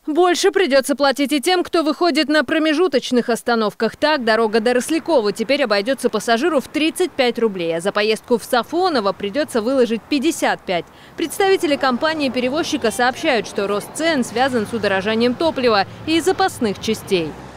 Больше придется платить и тем, кто выходит на промежуточных остановках. Так, дорога до Рослякова теперь обойдется пассажиру в 35 рублей, а за поездку в Сафоново придется выложить 55. Представители компании-перевозчика сообщают, что рост цен связан с удорожанием топлива и запасных частей.